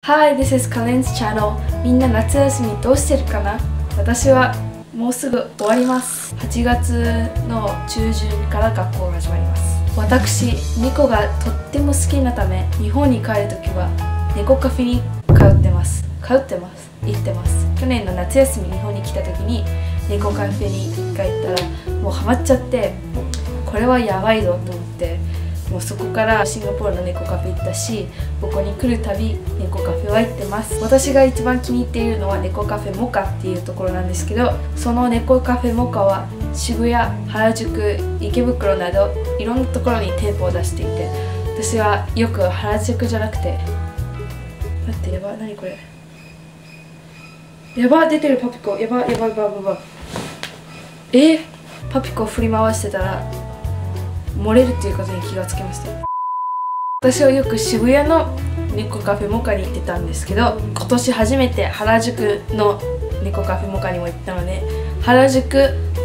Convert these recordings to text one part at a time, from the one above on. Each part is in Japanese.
Hi, this is Kalen's channel. みんな夏休みどうしてるかな？私はもうすぐ終わります。8月の中旬から学校が始まります。私、猫がとっても好きなため、日本に帰るときは猫カフェに行ってます。去年の夏休み日本に来たときに猫カフェに1回行ったらもうハマっちゃって、これはやばいぞと思って、もうそこからシンガポールの猫カフェ行ったし、ここに来るたび猫カフェは行ってます。私が一番気に入っているのは猫カフェモカっていうところなんですけど、その猫カフェモカは渋谷、原宿、池袋などいろんなところに店舗を出していて、私はよく原宿じゃなくて、待って、やば、何これ、やば、出てるパピコ、やばパピコを振り回してたら漏れるっていうことに気がつきました。私はよく渋谷の猫カフェモカに行ってたんですけど、今年初めて原宿の猫カフェモカにも行ったので、原宿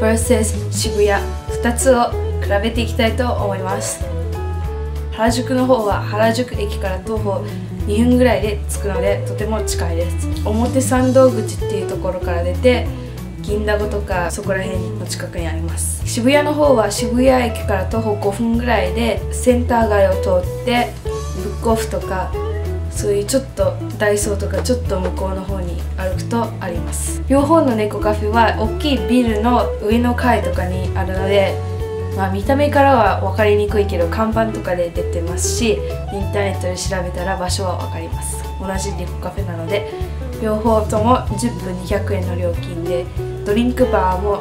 vs 渋谷2つを比べていきたいと思います。原宿の方は原宿駅から徒歩2分ぐらいで着くのでとても近いです。表参道口っていうところから出て銀だことかそこら辺の近くにあります。渋谷の方は渋谷駅から徒歩5分ぐらいでセンター街を通ってブックオフとかそういうちょっとダイソーとかちょっと向こうの方に歩くとあります。両方の猫カフェは大きいビルの上の階とかにあるので、見た目からは分かりにくいけど看板とかで出てますし、インターネットで調べたら場所は分かります。同じ猫カフェなので両方とも10分200円の料金で、ドリンクバーも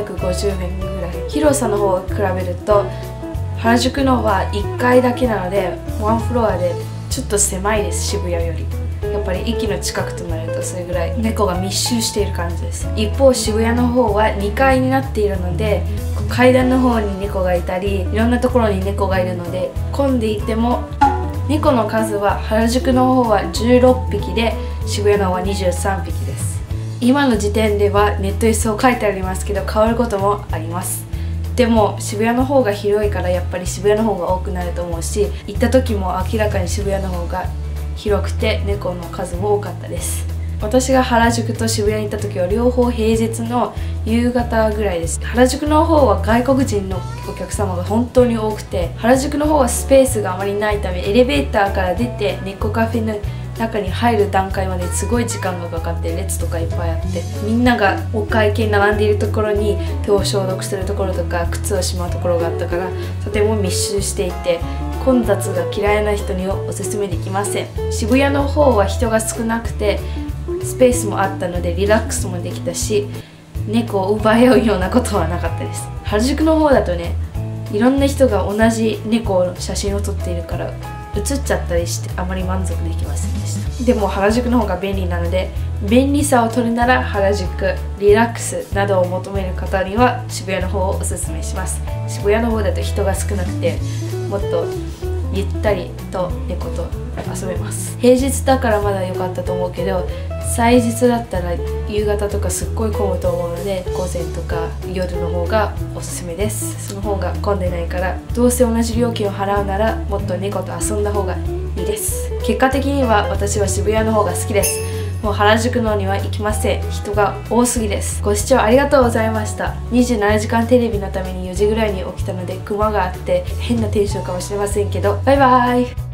350円ぐらい。広さの方を比べると原宿のは1階だけなのでワンフロアでちょっと狭いです。渋谷よりやっぱり駅の近くとなるとそれぐらい猫が密集している感じです。一方渋谷の方は2階になっているので、階段の方に猫がいたりいろんなところに猫がいるので混んでいても、猫の数は原宿の方は16匹で渋谷の方は23匹です。今の時点ではネットにそう書いてありますけど変わることもあります。でも渋谷の方が広いからやっぱり渋谷の方が多くなると思うし、行った時も明らかに渋谷の方が広くて猫の数も多かったです。私が原宿と渋谷に行った時は両方平日の夕方ぐらいです。原宿の方は外国人のお客様が本当に多くて、原宿の方はスペースがあまりないためエレベーターから出て猫カフェの中に入る段階まですごい時間がかかって列とかいっぱいあって、みんながお会計並んでいるところに手を消毒するところとか靴をしまうところがあったからとても密集していて、混雑が嫌いな人にはおすすめできません。渋谷の方は人が少なくてスペースもあったのでリラックスもできたし、猫を奪い合うようなことはなかったです。原宿の方だとね、いろんな人が同じ猫の写真を撮っているから写っちゃったりしてあまり満足できませんでした。でも原宿の方が便利なので、便利さを取るなら原宿、リラックスなどを求める方には渋谷の方をおすすめします。渋谷の方だと人が少なくてもっとゆったりと猫と遊べます。平日だからまだ良かったと思うけど、祭日だったら夕方とかすっごい混むと思うので午前とか夜の方がおすすめです。その方が混んでないから、どうせ同じ料金を払うならもっと猫と遊んだ方がいいです。結果的には私は渋谷の方が好きです。もう原宿のには行きません。人が多すぎです。ご視聴ありがとうございました。27時間テレビのために4時ぐらいに起きたのでクマがあって変なテンションかもしれませんけど、バイバーイ。